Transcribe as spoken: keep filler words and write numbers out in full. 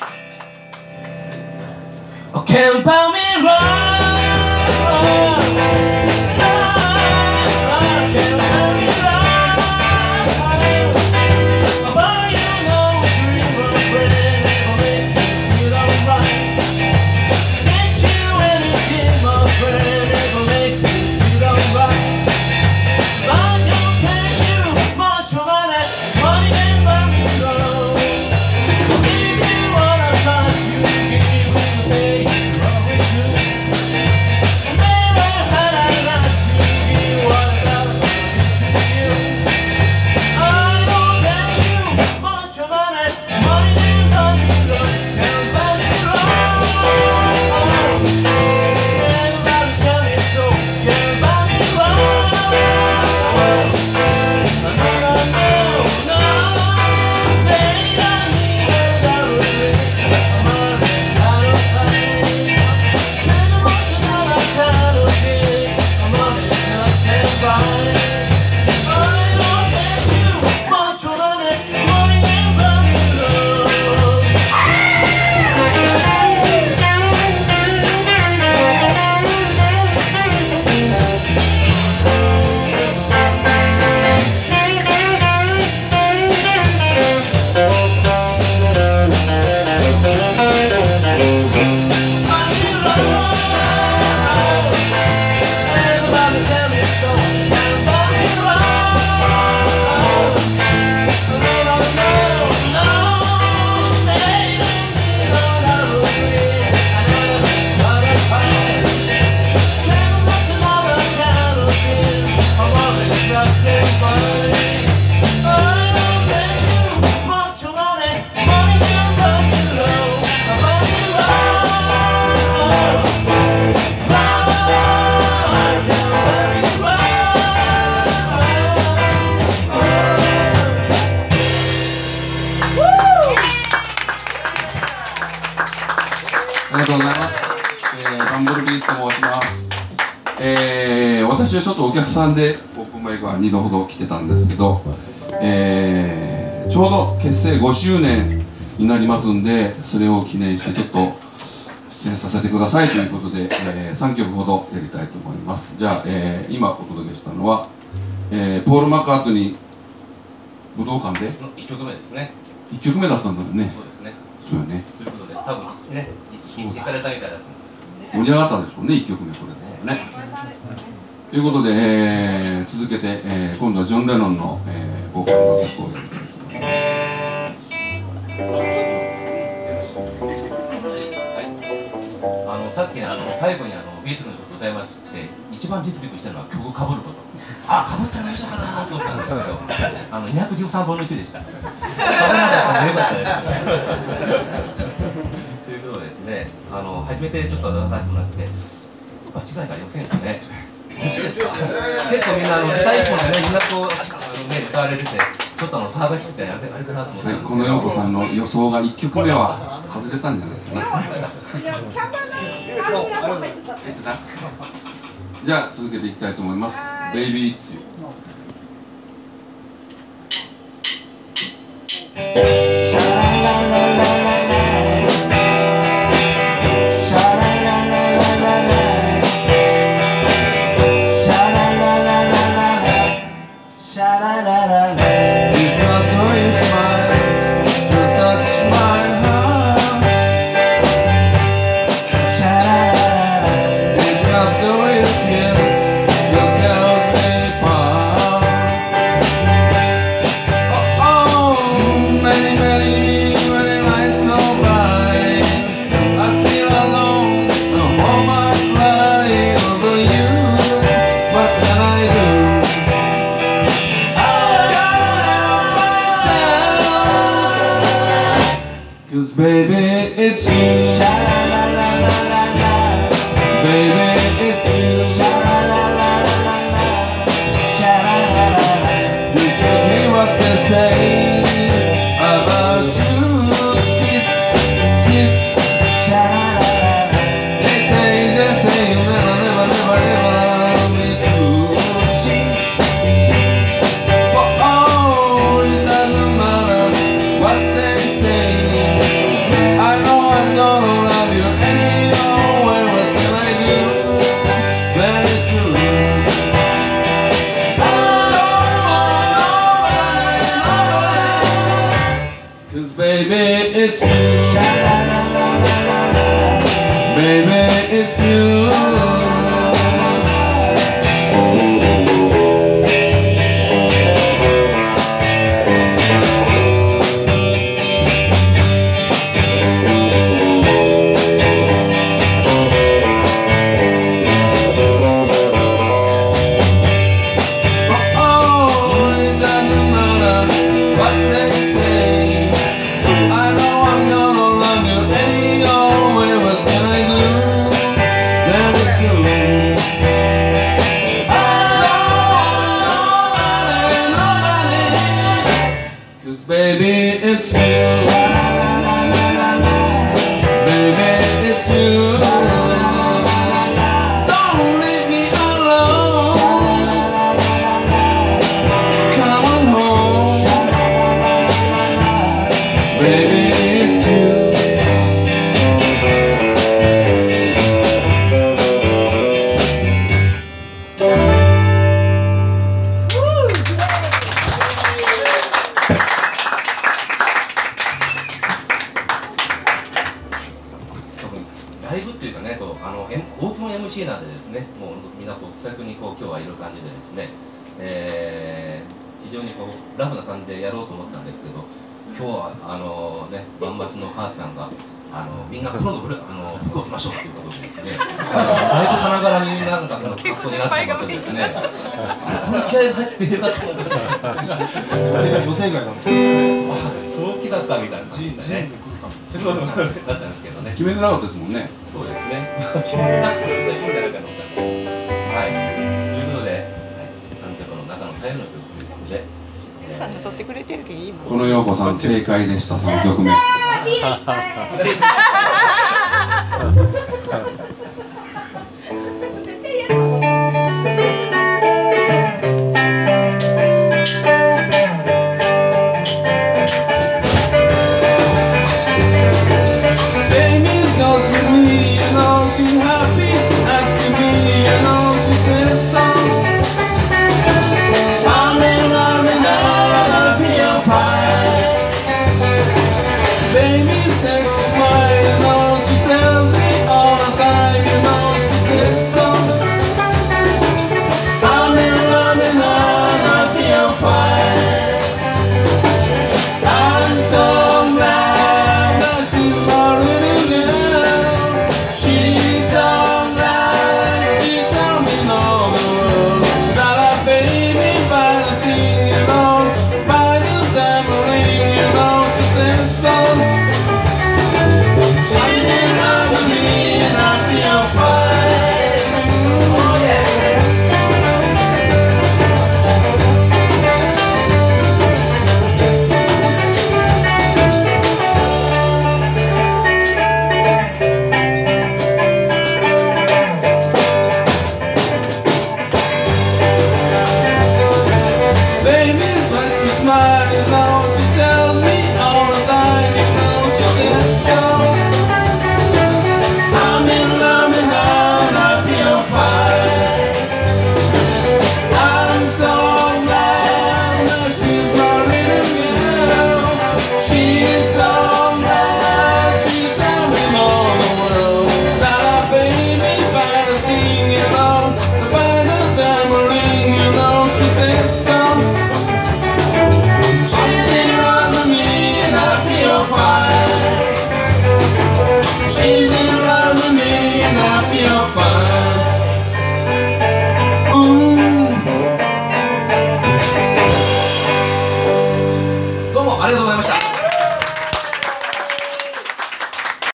Oh, can't buy me wrong. ありがとうございます。えー、バンブルビーズと申します。えー、私はちょっとお客さんでオープンマイクはにどほど来てたんですけど、えー、ちょうど結成ごしゅうねんになりますんで、それを記念してちょっと出演させてくださいということで、えー、さんきょくほどやりたいと思います。じゃあ、えー、今お届けしたのは、えー、ポール・マッカートニー武道館でいっきょくめですね。 いっきょくめだったんだよね。 そうですね。 そうよね。 ということで、多分ね、行かれたみたいだった。 盛り上がったでしょうね、いっきょくめこれね。ということで、えー、続けて、えー、今度はジョン・レノンの、えー、ボーカルの曲をやりたいと思います。 あのさっきね、あの最後にあのビートルズの曲歌いますって一番ビクビクしてるのは曲かぶること。あ、かぶったら大丈夫かなと思ったんですけど、あのにひゃくじゅうさんぶんのいちでした。かぶらなかったらよかったです。ということでですね、あの初めてちょっと出させてもらって、間違いがありませんかね。結構みんなあの太鼓のね、みんなこうあのね歌われてて、ちょっとあの騒がしくてあれあれかなと思って。 はい、この陽子さんの予想がいっきょくめは外れたんじゃないですかね。じゃあ続けていきたいと思います。ベイビー・イッツ・ユー。Cause baby it's you, sha-la-la-la-la-la-la. Baby it's you, sha-la-la-la-la-la-la. Sha-la-la-la-la. You should hear what they say about you. Sit, sit, sha-la-la-la-la. They say, they say you never, never, never, ever meet you. Sit, sit, oh, oh, it doesn't matter what they say. I baby, it's you. Baby, it's you. Baby, it's you. Baby, it's you. Don't leave me alone. Come on home. Baby, it's you. ライブっていうかね、こうあのオープン エムシー なんでですね、もうみんなこう気さくにこう今日はいる感じでですね、えー、非常にこうラフな感じでやろうと思ったんですけど、今日はあのね、バンマスの母さんがあのみんな黒のブルあの服を着ましょうということでですね、ライブさながらになんかこの格好になってしまってですね、この気合い入ってるかと思って予定外だったんです。 そうきだったみたいな感じでね。そうそうだったんですけどね。 決めてなかったですもんね。 そうですね。決めなくてもいいんじゃないかなと。はい。ということで、観客の中の最後の曲ということで、 清水さんが撮ってくれてるけどいいもん。 この陽子さん正解でした。さんきょくめ。She's happy, asking me, you know, she said so. I'm in love and I feel fine. Baby, sex is mine, you know, she tells me all the time, you know, she said so. I'm in love and I feel fine. I'm so glad that she's my little girl. She's so glad she tell me no the world. Got a baby by the thing, you know, by the tambourine, you know, she said so.